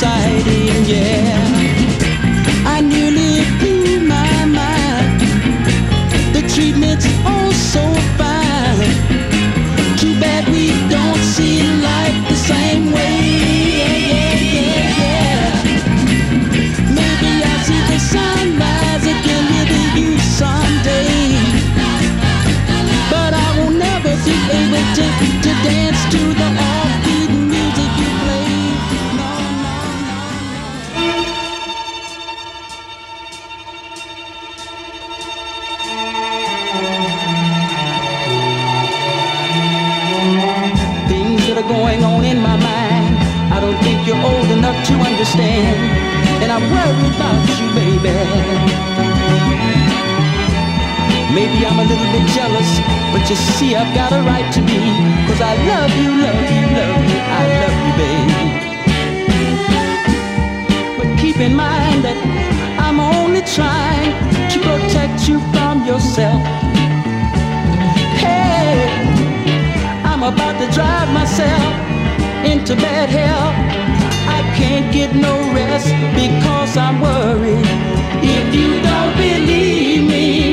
exciting, yeah. I nearly blew my mind. The treatment's oh so fine. Too bad we don't see life the same way, yeah. Maybe I'll see the sunrise again with you someday. But I will never be able to dance to the offbeat music you play. No, no, no, no. Things that are going on in my mind, I don't think you're old enough to understand. And I'm worried about you, baby. Maybe I'm a little bit jealous, but you see I've got a right to be. 'Cause I love you, love you, love you, I love you, babe. But keep in mind that I'm only trying to protect you from yourself. Hey, I'm about to drive myself into bad health. I can't get no rest because I'm worried. If you don't believe me,